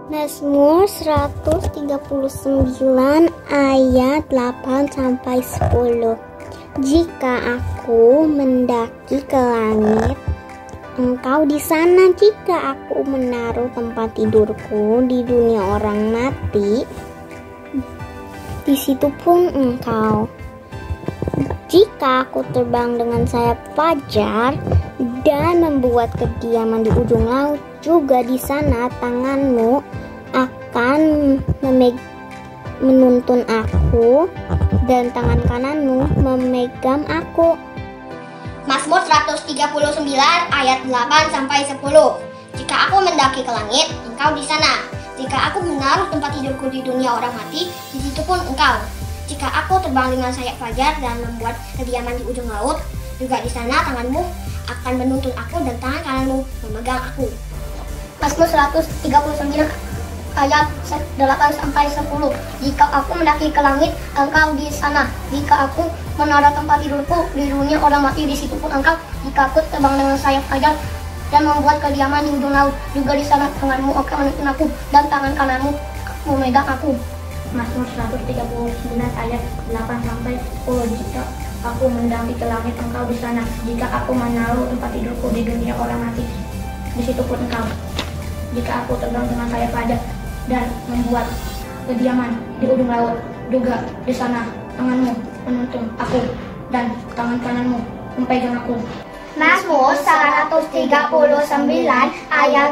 Mazmur 139 ayat 8-10. Jika aku mendaki ke langit, Engkau di sana. Jika aku menaruh tempat tidurku di dunia orang mati, di situ pun Engkau. Jika aku terbang dengan sayap fajar dan membuat kediaman di ujung laut, juga di sana tanganmu akan menuntun aku dan tangan kananmu memegang aku. Mazmur 139 ayat 8-10. Jika aku mendaki ke langit, Engkau di sana. Jika aku menaruh tempat tidurku di dunia orang mati, di situ pun Engkau. Jika aku terbang dengan sayap fajar dan membuat kediaman di ujung laut, juga di sana tanganmu akan menuntun aku dan tangan kananmu memegang aku. Mazmur 139 ayat 8-10. Jika aku mendaki ke langit, Engkau di sana. Jika aku menaruh tempat tidurku di dunia orang mati, di situ pun Engkau. Jika aku terbang dengan sayap fajar dan membuat kediaman di ujung laut, juga di sana tanganmu akan menuntun aku dan tangan kananmu memegang aku. Mazmur 139 ayat 8-10. Jika aku mendaki ke langit, Engkau di sana. Jika aku menaruh tempat tidurku di dunia orang mati, di situ pun Engkau. Jika aku terbang dengan sayap fajar dan membuat kediaman di ujung laut, juga di sana tanganmu menuntun aku dan tangan kananmu memegang aku. Mazmur 139 ayat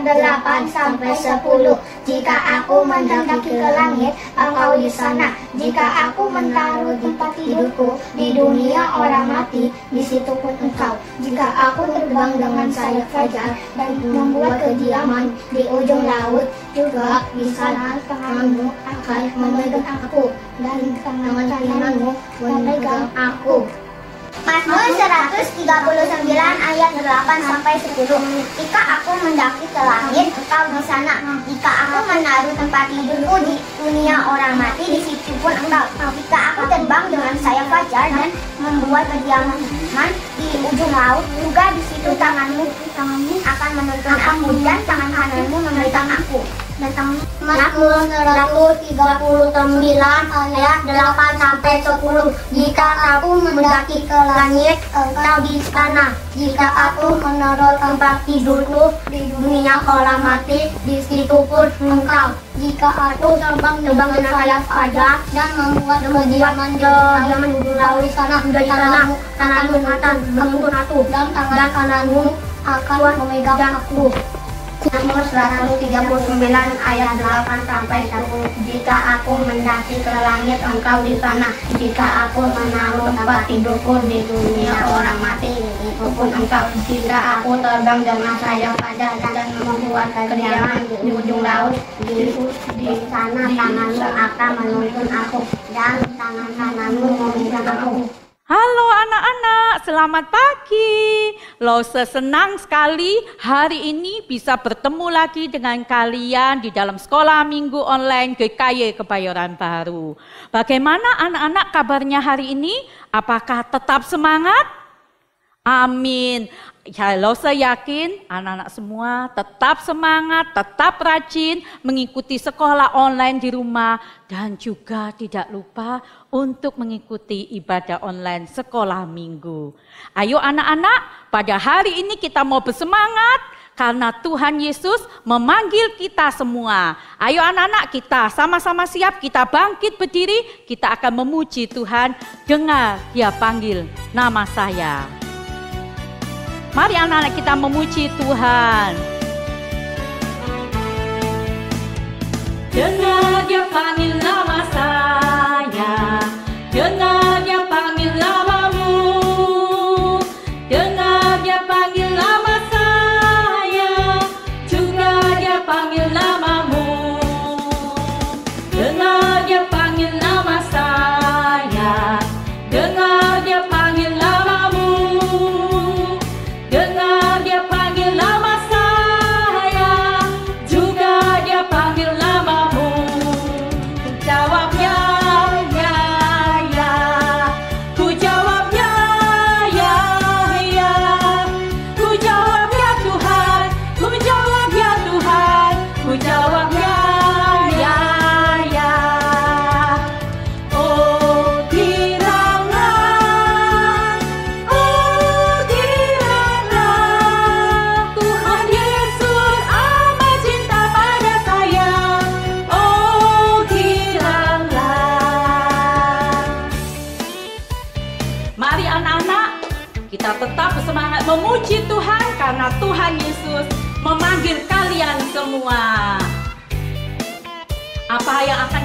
8-10. Jika aku mendaki ke langit, Engkau di sana. Jika aku menaruh tempat tidurku di dunia orang mati, di situ pun Engkau. Jika aku terbang dengan sayap fajar dan membuat kediaman di ujung laut, juga di sana tanganmu akan memegang aku dan tangan kananmu memegang aku. Mazmur 139 ayat 8-10. Jika aku mendaki ke langit, Engkau di sana. Jika aku menaruh tempat tidurku di dunia orang mati, di situ pun Engkau. Jika aku terbang dengan sayap fajar dan membuat kediaman di ujung laut, juga di situ tanganmu akan menuntun aku dan tangan kananmu memegang aku. Mazmur 139 ayat 8-10. Jika aku mendaki ke langit, Engkau di sana. Jika aku menaruh tempat tidurku di dunia orang mati, di situ pun Engkau. Jika aku terbang dengan sayap fajar dan membuat kediaman di laut, di sana tanganmu akan menuntun aku dan tangan kananmu akan memegang aku. Mazmur 139 ayat 8-10. Jika aku mendaki ke langit, Engkau di sana. Jika aku menaruh tempat tidurku di dunia orang mati, itu pun Engkau. Jika aku terbang dengan sayap fajar dan membuat kediaman di ujung laut, di sana tanganmu akan menuntun aku dan tangan kananmu memegang aku. Halo anak-anak, selamat pagi. Lose senang sekali hari ini bisa bertemu lagi dengan kalian di dalam sekolah minggu online GKY Kebayoran Baru. Bagaimana anak-anak kabarnya hari ini? Apakah tetap semangat? Amin. Ya, Lose yakin anak-anak semua tetap semangat, tetap rajin mengikuti sekolah online di rumah dan juga tidak lupa untuk mengikuti ibadah online sekolah minggu. Ayo anak-anak, pada hari ini kita mau bersemangat karena Tuhan Yesus memanggil kita semua. Ayo anak-anak, kita sama-sama siap, kita bangkit berdiri, kita akan memuji Tuhan. Dengar Dia panggil nama saya. Mari anak-anak kita memuji Tuhan. Dengar Dia panggil nama saya, dengar Dia panggil namamu, dengar Dia panggil nama saya, juga Dia panggil namamu. Dengar Dia panggil nama saya, dengar Dia panggil namamu, dengar Dia panggil nama saya, juga Dia panggil namamu. Jawabnya ya, ya, ku jawab.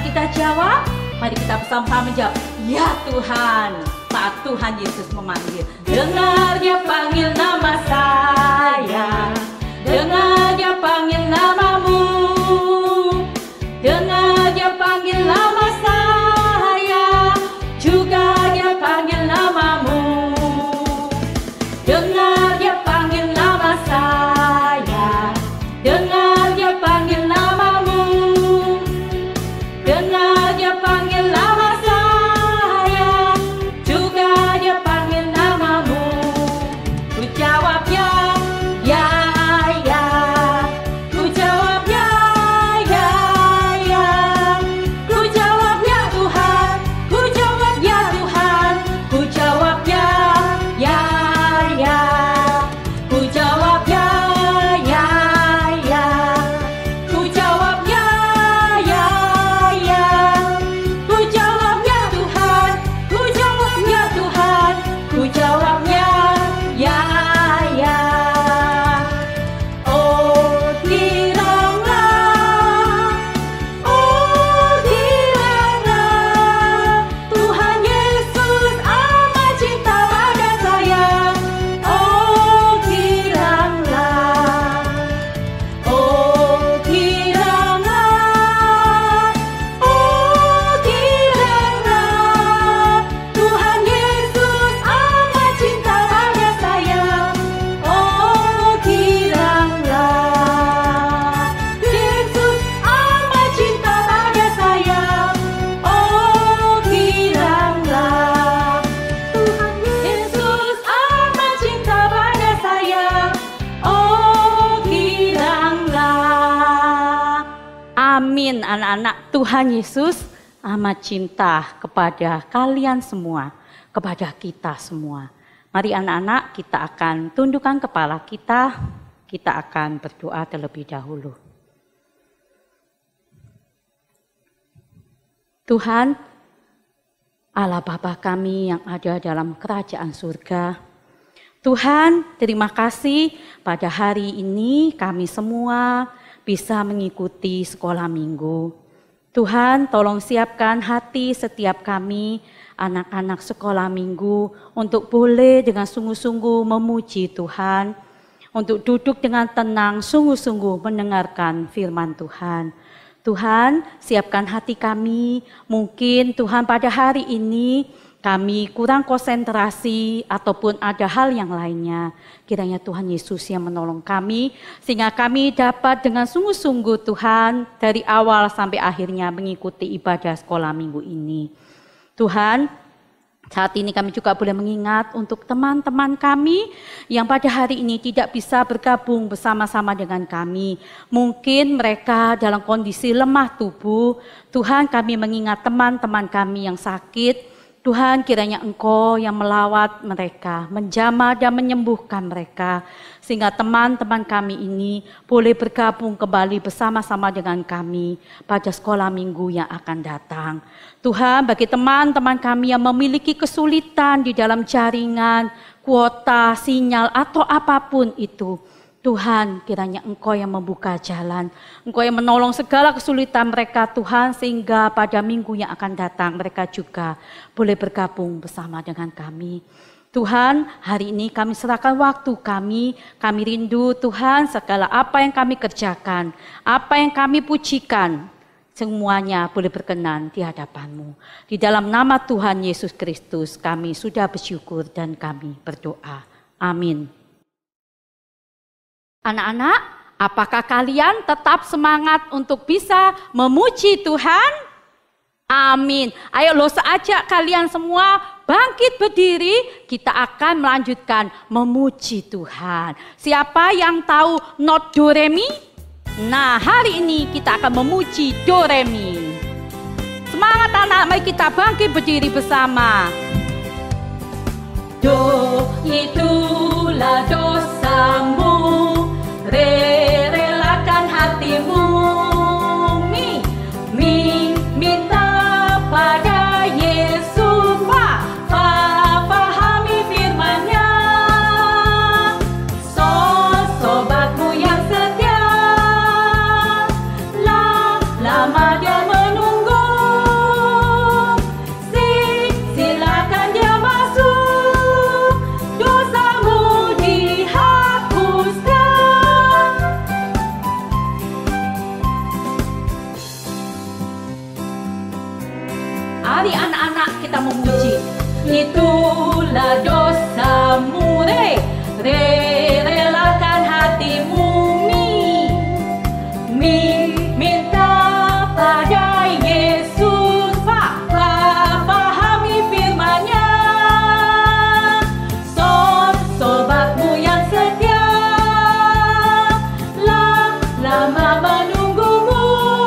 kita jawab? Mari kita bersama-sama menjawab, ya Tuhan. Saat Tuhan Yesus memanggil, dengar Dia panggil nama saya, dengar Dia panggil namamu, dengar Dia panggil nama saya, juga Dia panggil namamu. Dengar Dia panggil nama saya, dengar Dia panggil namamu, dengar Dia panggil nama saya, juga Dia panggil namamu. Ku jawab ya, ya, ya. Ku jawab ya, ya, ya. Ku jawab ya Tuhan, ku jawab ya Tuhan, ku jawab ya, ya, ya. Ku jawab ya, ya, ya. Ku jawab ya, ya, ya. Ku jawab ya Tuhan, ku jawab ya Tuhan, ku jawabnya ya, ya. Oh giranglah, Tuhan Yesus amat cinta pada saya. Oh giranglah, Tuhan Yesus amat cinta pada saya. Oh giranglah, Yesus amat cinta pada saya. Oh giranglah, Tuhan Yesus amat cinta pada saya. Oh giranglah. Amin anak-anak, Tuhan Yesus amat cinta kepada kalian semua, kepada kita semua. Mari anak-anak, kita akan tundukkan kepala kita akan berdoa terlebih dahulu. Tuhan, Allah Bapa kami yang ada dalam kerajaan surga, Tuhan, terima kasih pada hari ini kami semua bisa mengikuti sekolah minggu. Tuhan, tolong siapkan hati setiap kami, anak-anak sekolah minggu, untuk boleh dengan sungguh-sungguh memuji Tuhan, untuk duduk dengan tenang, sungguh-sungguh mendengarkan firman Tuhan. Tuhan, siapkan hati kami, mungkin Tuhan pada hari ini kami kurang konsentrasi ataupun ada hal yang lainnya. Kiranya Tuhan Yesus yang menolong kami sehingga kami dapat dengan sungguh-sungguh Tuhan dari awal sampai akhirnya mengikuti ibadah sekolah minggu ini. Tuhan, saat ini kami juga boleh mengingat untuk teman-teman kami yang pada hari ini tidak bisa bergabung bersama-sama dengan kami. Mungkin mereka dalam kondisi lemah tubuh. Tuhan, kami mengingat teman-teman kami yang sakit. Tuhan, kiranya Engkau yang melawat mereka, menjamah dan menyembuhkan mereka, sehingga teman-teman kami ini boleh bergabung kembali bersama-sama dengan kami pada sekolah minggu yang akan datang. Tuhan, bagi teman-teman kami yang memiliki kesulitan di dalam jaringan, kuota, sinyal, atau apapun itu, Tuhan, kiranya Engkau yang membuka jalan, Engkau yang menolong segala kesulitan mereka Tuhan, sehingga pada minggu yang akan datang mereka juga boleh bergabung bersama dengan kami. Tuhan, hari ini kami serahkan waktu kami rindu Tuhan segala apa yang kami kerjakan, apa yang kami pujikan, semuanya boleh berkenan di hadapan-Mu. Di dalam nama Tuhan Yesus Kristus kami sudah bersyukur dan kami berdoa. Amin. Anak-anak, apakah kalian tetap semangat untuk bisa memuji Tuhan? Amin. Ayo lo seajak kalian semua bangkit berdiri, kita akan melanjutkan memuji Tuhan. Siapa yang tahu not do re mi? Nah, hari ini kita akan memuji do re mi. Semangat anak, mari kita bangkit berdiri bersama. Do itulah dosamu, re relakan hatimu, mi minta pada Yesus, pahami firman-Nya, sobatmu yang setia, lama dia menunggu, kita memuji. Itulah dosamu, relakan hatimu, minta pada Yesus, pahami firman-Nya. Sobatmu yang setia, lama menunggumu,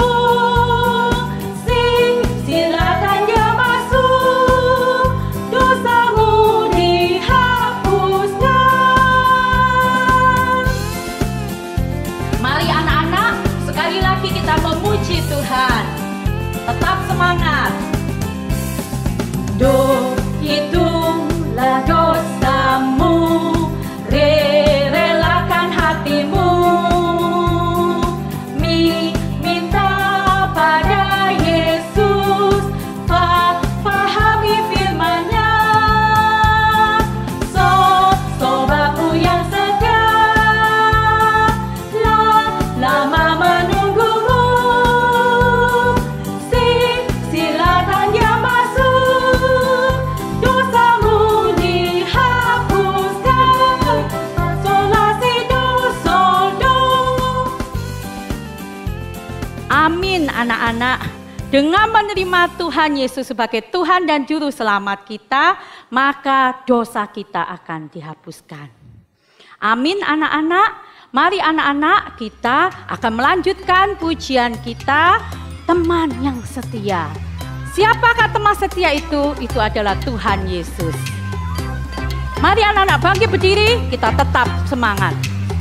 silakan dia masuk, dosamu dihapuskan. Mari anak-anak, sekali lagi kita memuji Tuhan. Tetap semangat. Itulah dosamu, relakan hatimu, minta pada Yesus, pahami firman-Nya. Sobatmu yang setia, lama menunggumu, silakan dia masuk, dosamu dihapuskan. Solasi do, sol, do. Amin anak-anak. Dengan menerima Tuhan Yesus sebagai Tuhan dan Juru Selamat kita, maka dosa kita akan dihapuskan. Amin anak-anak. Mari anak-anak, kita akan melanjutkan pujian kita, teman yang setia. Siapakah teman setia itu? Itu adalah Tuhan Yesus. Mari anak-anak bangkit berdiri, kita tetap semangat.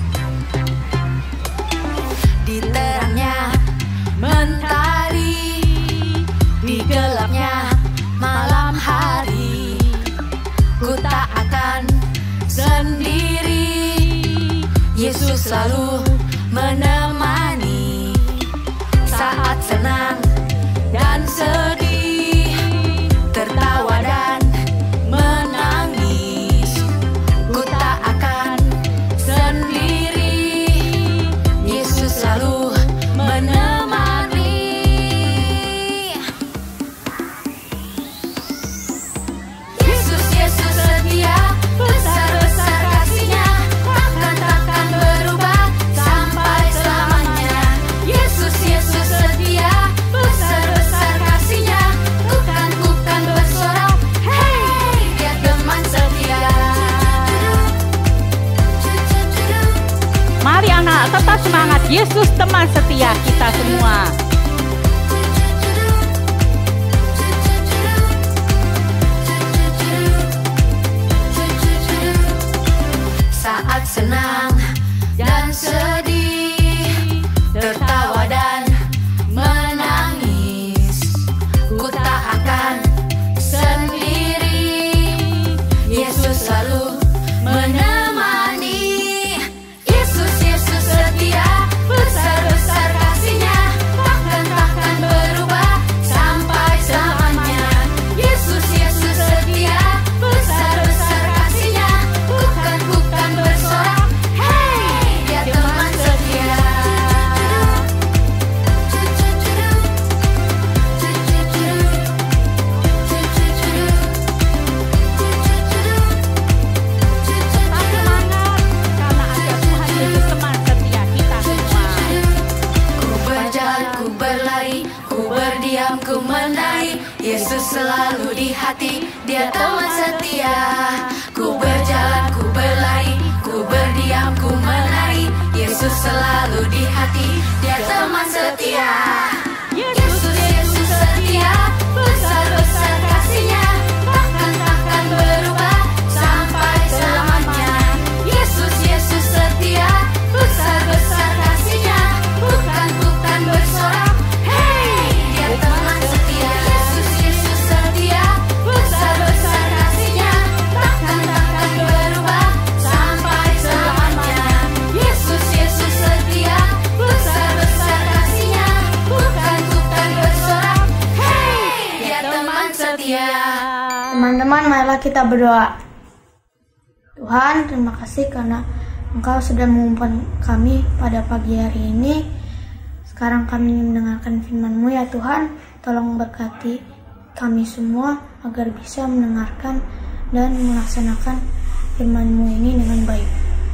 Di terangnya mentari, di gelapnya malam hari, ku tak akan sendiri. Yesus selalu menemani saat senang dan sedih, tertawa dan menangis. Ku tak akan sendiri, Yesus selalu menemani. Yesus, Yesus setia, besar-besar kasih-Nya, takkan berubah sampai selamanya. Yesus, Yesus setia, besar-besar kasih-Nya, bukan bersorak, hey, dia teman setia. Mari anak, tetap semangat. Yesus teman setia kita semua. Saat senang dan sedih, tertawa dan menangis, ku tak akan sendiri. Yesus selalu menemani. Yesus, Yesus setia, besar-besar kasih-Nya, takkan berubah sampai selamanya. Yesus, Yesus setia, besar-besar kasih-Nya, bukan bersorak, hey, dia teman setia. Tetap semangat, karena ada Tuhan Yesus teman setia kita semua. Ku berjalan, ku berlari, ku berdiam, ku menari, Yesus selalu di hati, dia teman setia. Ku berjalan, ku berlari, ku berdiam, ku menari, Yesus selalu di hati, dia teman setia. Yesus, Yesus setia, besar-besar kasih-Nya, takkan berubah sampai selamanya. Yesus, Yesus setia, besar-besar kasih-Nya, bukan bersorak, hey, dia teman setia. Yesus, Yesus setia, besar-besar kasih-Nya, takkan berubah sampai selamanya. Yesus, Yesus setia, besar-besar kasih-Nya, bukan bersorak, hey, dia teman setia. Teman-teman, marilah kita berdoa. Tuhan, terima kasih karena Engkau sudah mengumpulkan kami pada pagi hari ini. Sekarang kami mendengarkan firman-Mu ya Tuhan. Tolong berkati kami semua agar bisa mendengarkan dan melaksanakan firman-Mu ini dengan baik.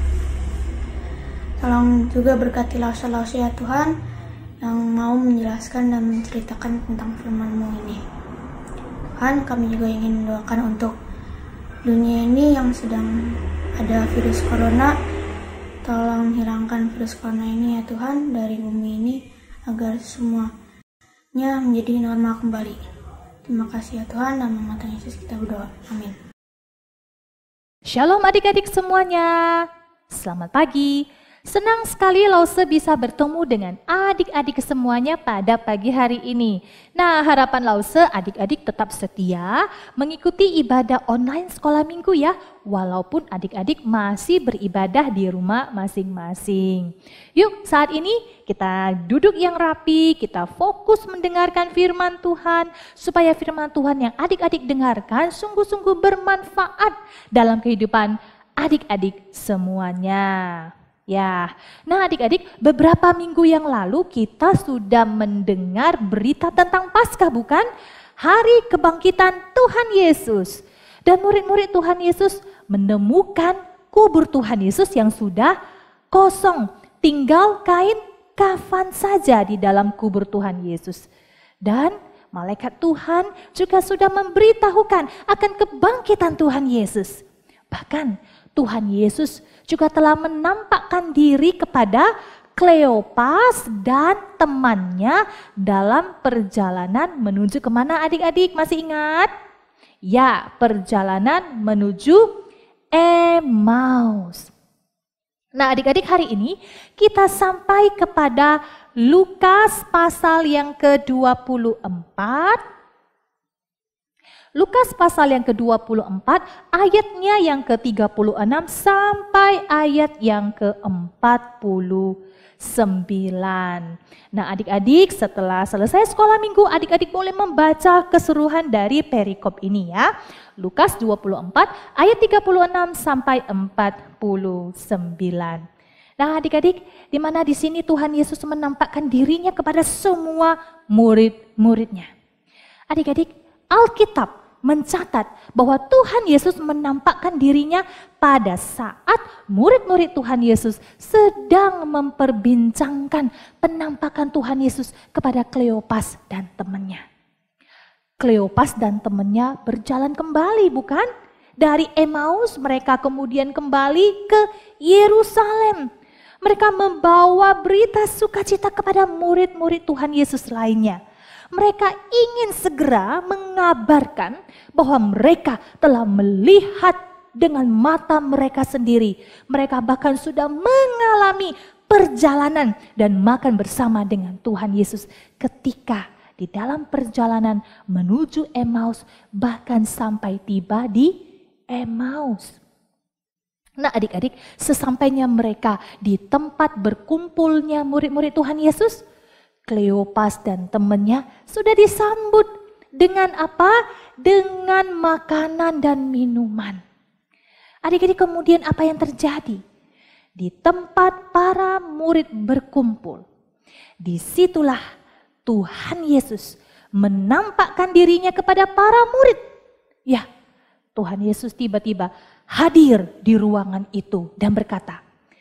Tolong juga berkati Lause ya Tuhan, yang mau menjelaskan dan menceritakan tentang firman-Mu ini. Tuhan, kami juga ingin mendoakan untuk dunia ini yang sedang ada virus corona. Tolong hilangkan virus corona ini ya Tuhan dari bumi ini, agar semuanya menjadi normal kembali. Terima kasih ya Tuhan, dalam nama Tuhan Yesus kita berdoa. Amin. Shalom adik-adik semuanya. Selamat pagi. Senang sekali Lause bisa bertemu dengan adik-adik semuanya pada pagi hari ini. Nah, harapan Lause adik-adik tetap setia mengikuti ibadah online sekolah minggu ya, walaupun adik-adik masih beribadah di rumah masing-masing. Yuk, saat ini kita duduk yang rapi, kita fokus mendengarkan firman Tuhan, supaya firman Tuhan yang adik-adik dengarkan sungguh-sungguh bermanfaat dalam kehidupan adik-adik semuanya. Ya, nah adik-adik, beberapa minggu yang lalu kita sudah mendengar berita tentang Paskah, bukan? Hari kebangkitan Tuhan Yesus. Dan murid-murid Tuhan Yesus menemukan kubur Tuhan Yesus yang sudah kosong. Tinggal kain kafan saja di dalam kubur Tuhan Yesus. Dan malaikat Tuhan juga sudah memberitahukan akan kebangkitan Tuhan Yesus. Bahkan Tuhan Yesus juga telah menampakkan diri kepada Kleopas dan temannya dalam perjalanan menuju kemana adik-adik, masih ingat? Ya, perjalanan menuju Emmaus. Nah adik-adik, hari ini kita sampai kepada Lukas pasal yang ke-24. Lukas pasal yang ke-24 ayatnya yang ke-36 sampai ayat yang ke-49. Nah adik-adik, setelah selesai sekolah minggu adik-adik boleh membaca keseluruhan dari perikop ini ya. Lukas 24 ayat 36 sampai 49. Nah adik-adik, di mana di sini Tuhan Yesus menampakkan dirinya kepada semua murid-muridnya. Adik-adik, Alkitab mencatat bahwa Tuhan Yesus menampakkan dirinya pada saat murid-murid Tuhan Yesus sedang memperbincangkan penampakan Tuhan Yesus kepada Kleopas dan temannya. Kleopas dan temannya berjalan kembali, bukan? Dari Emmaus mereka kemudian kembali ke Yerusalem. Mereka membawa berita sukacita kepada murid-murid Tuhan Yesus lainnya. Mereka ingin segera mengabarkan bahwa mereka telah melihat dengan mata mereka sendiri. Mereka bahkan sudah mengalami perjalanan dan makan bersama dengan Tuhan Yesus ketika di dalam perjalanan menuju Emmaus, bahkan sampai tiba di Emmaus. Nah adik-adik, sesampainya mereka di tempat berkumpulnya murid-murid Tuhan Yesus, Kleopas dan temannya sudah disambut dengan apa? Dengan makanan dan minuman. Adik-adik, kemudian apa yang terjadi? Di tempat para murid berkumpul, disitulah Tuhan Yesus menampakkan dirinya kepada para murid. Ya, Tuhan Yesus tiba-tiba hadir di ruangan itu dan berkata,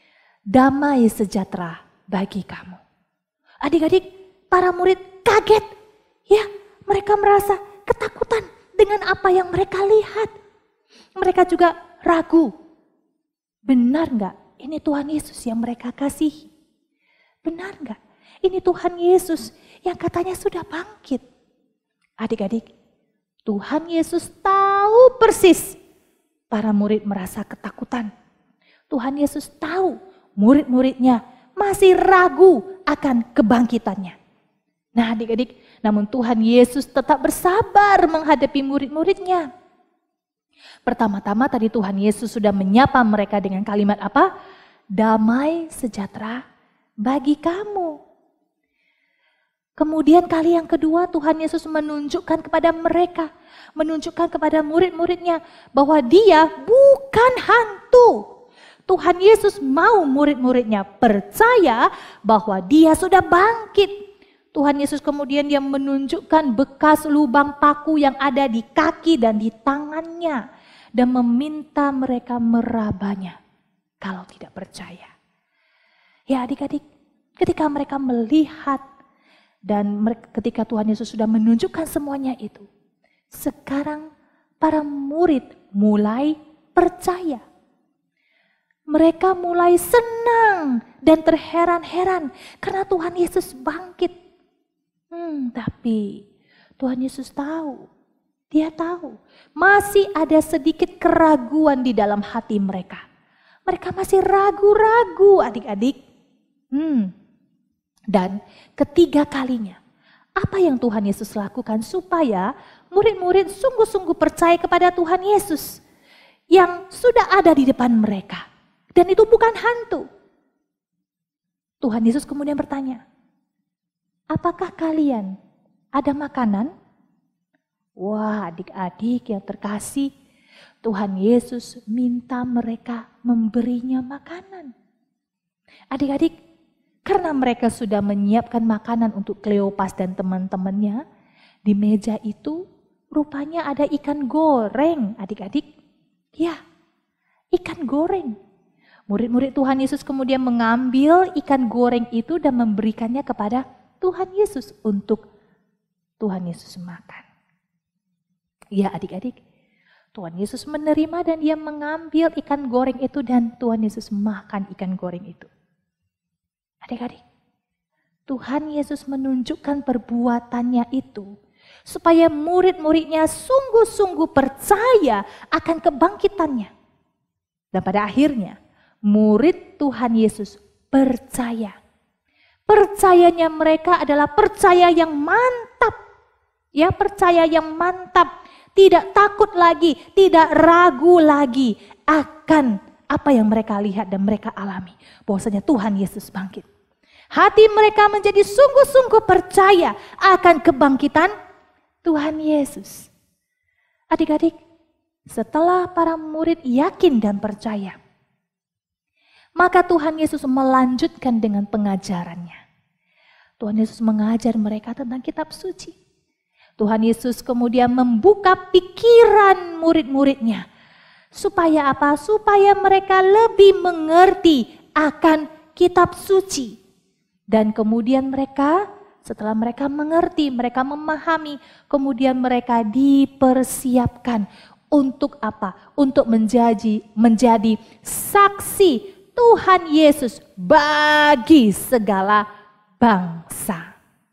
"Damai sejahtera bagi kamu." Adik-adik, para murid kaget. Ya, mereka merasa ketakutan dengan apa yang mereka lihat. Mereka juga ragu. Benar enggak ini Tuhan Yesus yang mereka kasihi? Benar enggak ini Tuhan Yesus yang katanya sudah bangkit? Adik-adik, Tuhan Yesus tahu persis para murid merasa ketakutan. Tuhan Yesus tahu murid-muridnya masih ragu akan kebangkitannya. Nah adik-adik, namun Tuhan Yesus tetap bersabar menghadapi murid-muridnya. Pertama-tama tadi Tuhan Yesus sudah menyapa mereka dengan kalimat apa? Damai sejahtera bagi kamu. Kemudian kali yang kedua Tuhan Yesus menunjukkan kepada mereka, menunjukkan kepada murid-muridnya bahwa dia bukan hantu. Tuhan Yesus mau murid-muridnya percaya bahwa dia sudah bangkit. Tuhan Yesus kemudian dia menunjukkan bekas lubang paku yang ada di kaki dan di tangannya. Dan meminta mereka merabanya kalau tidak percaya. Ya adik-adik, ketika mereka melihat dan ketika Tuhan Yesus sudah menunjukkan semuanya itu. Sekarang para murid mulai percaya. Mereka mulai senang dan terheran-heran karena Tuhan Yesus bangkit. Tapi Tuhan Yesus tahu, dia tahu masih ada sedikit keraguan di dalam hati mereka. Mereka masih ragu-ragu adik-adik. Dan ketiga kalinya, apa yang Tuhan Yesus lakukan supaya murid-murid sungguh-sungguh percaya kepada Tuhan Yesus yang sudah ada di depan mereka. Dan itu bukan hantu. Tuhan Yesus kemudian bertanya, apakah kalian ada makanan? Wah, adik-adik yang terkasih, Tuhan Yesus minta mereka memberinya makanan. Adik-adik, karena mereka sudah menyiapkan makanan untuk Kleopas dan teman-temannya, di meja itu rupanya ada ikan goreng, adik-adik. Ya, ikan goreng. Murid-murid Tuhan Yesus kemudian mengambil ikan goreng itu dan memberikannya kepada Tuhan Yesus untuk Tuhan Yesus makan. Ya adik-adik, Tuhan Yesus menerima dan dia mengambil ikan goreng itu dan Tuhan Yesus makan ikan goreng itu. Adik-adik, Tuhan Yesus menunjukkan perbuatannya itu supaya murid-muridnya sungguh-sungguh percaya akan kebangkitannya. Dan pada akhirnya murid Tuhan Yesus percaya. Percayanya mereka adalah percaya yang mantap. Ya, percaya yang mantap. Tidak takut lagi, tidak ragu lagi akan apa yang mereka lihat dan mereka alami. Bahwasanya Tuhan Yesus bangkit. Hati mereka menjadi sungguh-sungguh percaya akan kebangkitan Tuhan Yesus. Adik-adik, setelah para murid yakin dan percaya, maka Tuhan Yesus melanjutkan dengan pengajarannya. Tuhan Yesus mengajar mereka tentang kitab suci. Tuhan Yesus kemudian membuka pikiran murid-muridnya. Supaya apa? Supaya mereka lebih mengerti akan kitab suci. Dan kemudian mereka, setelah mereka mengerti, mereka memahami, kemudian mereka dipersiapkan untuk apa? Untuk menjadi saksi Tuhan Yesus bagi segala bangsa.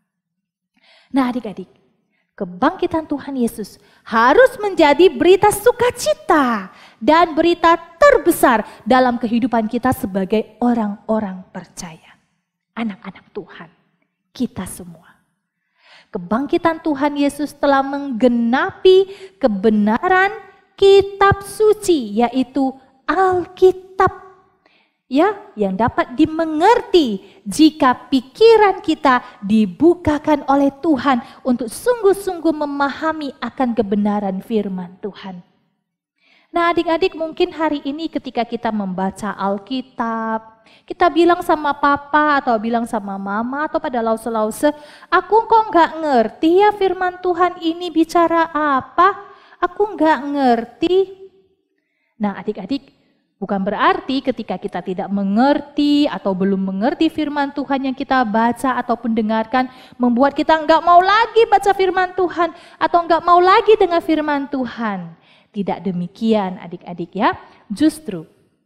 Nah adik-adik, kebangkitan Tuhan Yesus harus menjadi berita sukacita dan berita terbesar dalam kehidupan kita sebagai orang-orang percaya. Anak-anak Tuhan, kita semua. Kebangkitan Tuhan Yesus telah menggenapi kebenaran kitab suci, yaitu Alkitab. Ya, yang dapat dimengerti jika pikiran kita dibukakan oleh Tuhan untuk sungguh-sungguh memahami akan kebenaran firman Tuhan. Nah adik-adik, mungkin hari ini ketika kita membaca Alkitab, kita bilang sama papa atau bilang sama mama atau pada lause-lause, aku kok nggak ngerti ya firman Tuhan ini bicara apa, aku nggak ngerti. Nah adik-adik, bukan berarti ketika kita tidak mengerti atau belum mengerti firman Tuhan yang kita baca ataupun dengarkan membuat kita enggak mau lagi baca firman Tuhan atau enggak mau lagi dengar firman Tuhan. Tidak demikian adik-adik ya. Justru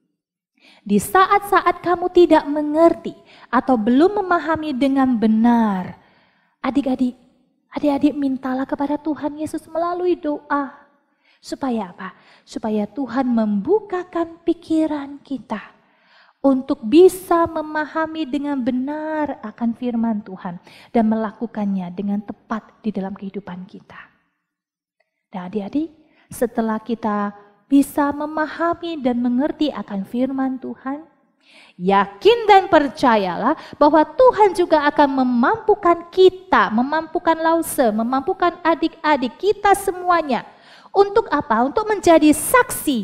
di saat-saat kamu tidak mengerti atau belum memahami dengan benar, adik-adik mintalah kepada Tuhan Yesus melalui doa. Supaya apa? Supaya Tuhan membukakan pikiran kita untuk bisa memahami dengan benar akan firman Tuhan dan melakukannya dengan tepat di dalam kehidupan kita. Dan adik-adik, setelah kita bisa memahami dan mengerti akan firman Tuhan, yakin dan percayalah bahwa Tuhan juga akan memampukan kita, memampukan lause, memampukan adik-adik kita semuanya. Untuk apa? Untuk menjadi saksi,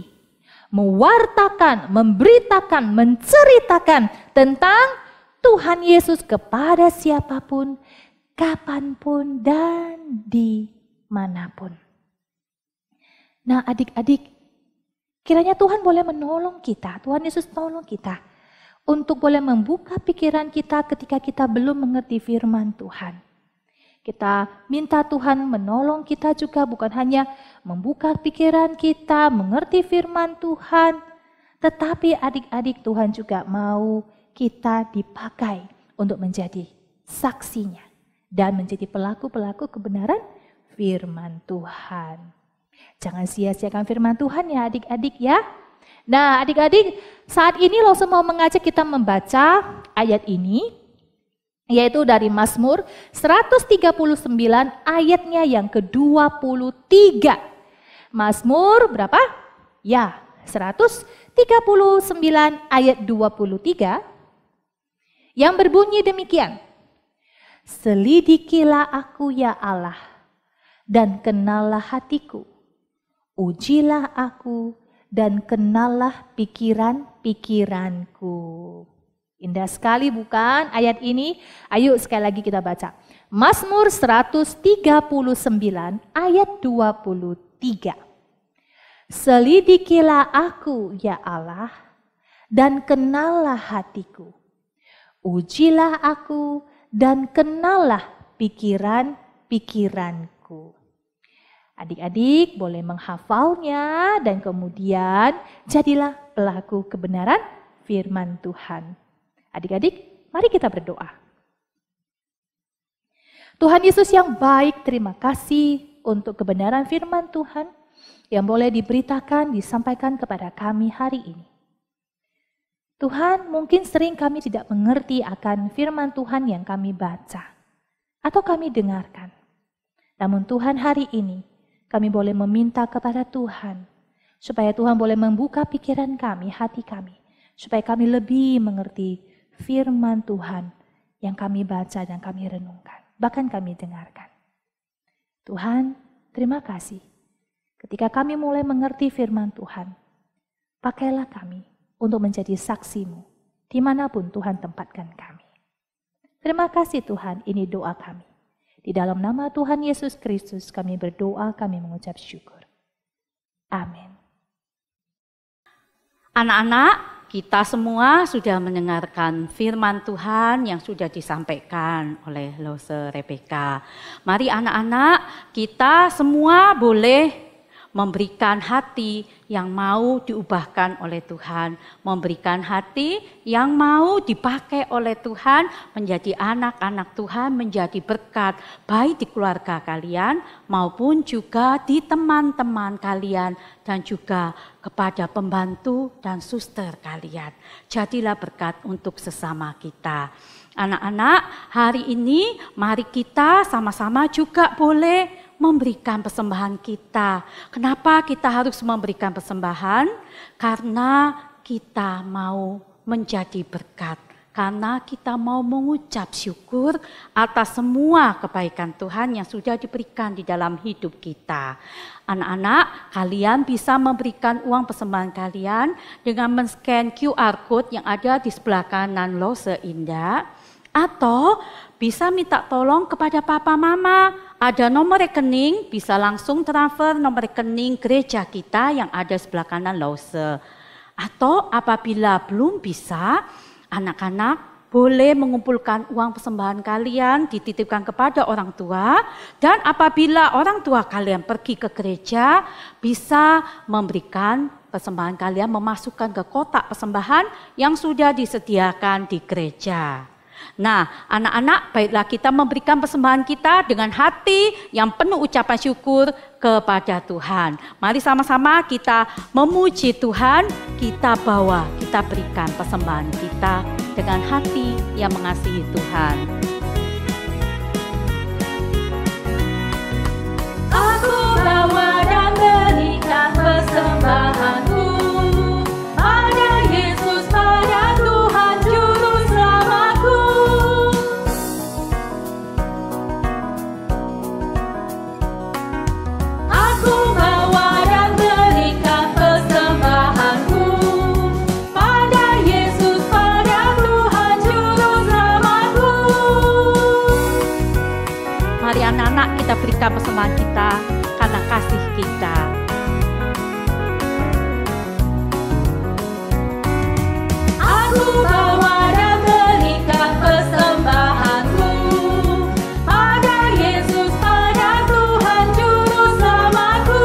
mewartakan, memberitakan, menceritakan tentang Tuhan Yesus kepada siapapun, kapanpun dan dimanapun. Nah adik-adik, kiranya Tuhan boleh menolong kita, Tuhan Yesus tolong kita untuk boleh membuka pikiran kita ketika kita belum mengerti firman Tuhan. Kita minta Tuhan menolong kita juga bukan hanya membuka pikiran kita, mengerti firman Tuhan, tetapi adik-adik Tuhan juga mau kita dipakai untuk menjadi saksinya dan menjadi pelaku-pelaku kebenaran firman Tuhan. Jangan sia-siakan firman Tuhan ya adik-adik ya. Nah adik-adik, saat ini Lose mau mengajak kita membaca ayat ini, yaitu dari Mazmur 139 ayatnya yang ke-23. Mazmur berapa? Ya, 139 ayat 23 yang berbunyi demikian. Selidikilah aku ya Allah, dan kenallah hatiku. Ujilah aku dan kenallah pikiran-pikiranku. Indah sekali bukan ayat ini? Ayo sekali lagi kita baca. Mazmur 139 ayat 23. Selidikilah aku ya Allah, dan kenallah hatiku. Ujilah aku dan kenallah pikiran-pikiranku. Adik-adik boleh menghafalnya dan kemudian jadilah pelaku kebenaran firman Tuhan. Adik-adik, mari kita berdoa. Tuhan Yesus yang baik, terima kasih untuk kebenaran firman Tuhan yang boleh diberitakan, disampaikan kepada kami hari ini. Tuhan, mungkin sering kami tidak mengerti akan firman Tuhan yang kami baca atau kami dengarkan. Namun Tuhan hari ini kami boleh meminta kepada Tuhan supaya Tuhan boleh membuka pikiran kami, hati kami, supaya kami lebih mengerti firman Tuhan yang kami baca dan kami renungkan, bahkan kami dengarkan. Tuhan, terima kasih. Ketika kami mulai mengerti firman Tuhan, pakailah kami untuk menjadi saksi-Mu dimanapun Tuhan tempatkan kami. Terima kasih Tuhan, ini doa kami. Di dalam nama Tuhan Yesus Kristus kami berdoa, kami mengucap syukur. Amin. Anak-anak, kita semua sudah mendengarkan firman Tuhan yang sudah disampaikan oleh Lose Rebecca. Mari anak-anak, kita semua boleh memberikan hati yang mau diubahkan oleh Tuhan, memberikan hati yang mau dipakai oleh Tuhan menjadi anak-anak Tuhan, menjadi berkat baik di keluarga kalian maupun juga di teman-teman kalian dan juga kepada pembantu dan suster kalian. Jadilah berkat untuk sesama kita. Anak-anak, hari ini mari kita sama-sama juga boleh memberikan persembahan kita. Kenapa kita harus memberikan persembahan? Karena kita mau menjadi berkat. Karena kita mau mengucap syukur atas semua kebaikan Tuhan yang sudah diberikan di dalam hidup kita. Anak-anak, kalian bisa memberikan uang persembahan kalian dengan men-scan QR Code yang ada di sebelah kanan Lose Indah. Atau bisa minta tolong kepada papa mama. Ada nomor rekening, bisa langsung transfer nomor rekening gereja kita yang ada sebelah kanan Lose. Atau apabila belum bisa, anak-anak boleh mengumpulkan uang persembahan kalian, dititipkan kepada orang tua. Dan apabila orang tua kalian pergi ke gereja, bisa memberikan persembahan kalian, memasukkan ke kotak persembahan yang sudah disediakan di gereja. Nah, anak-anak, baiklah kita memberikan persembahan kita dengan hati yang penuh ucapan syukur kepada Tuhan. Mari sama-sama kita memuji Tuhan, kita bawa, kita berikan persembahan kita dengan hati yang mengasihi Tuhan. Aku bawa dan berikan persembahanku pada Yesus, pada Tuhan Juru Selamatku. Aku bawa dan berikan persembahanku pada Yesus, pada Tuhan Juru Selamatku. anak-anak kita berikan persembahan kita karena kasih kita. Aku bawa dan berikan persembahanku pada Yesus, pada Tuhan Juru Selamatku.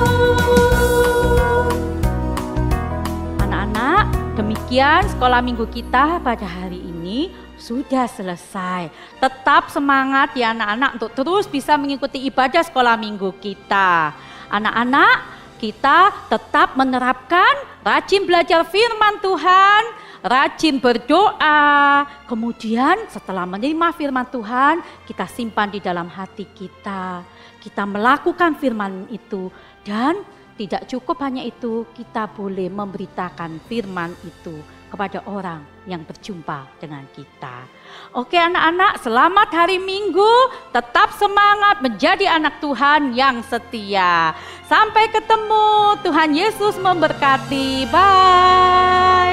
Anak-anak, demikian sekolah minggu kita pada hari ini sudah selesai. Tetap semangat ya anak-anak untuk terus bisa mengikuti ibadah sekolah minggu kita. Anak-anak, kita tetap menerapkan rajin belajar firman Tuhan, rajin berdoa. Kemudian setelah menerima firman Tuhan, kita simpan di dalam hati kita. Kita melakukan firman itu, dan tidak cukup hanya itu, kita boleh memberitakan firman itu kepada orang yang berjumpa dengan kita. Oke anak-anak, selamat hari Minggu, tetap semangat menjadi anak Tuhan yang setia. Sampai ketemu, Tuhan Yesus memberkati. Bye.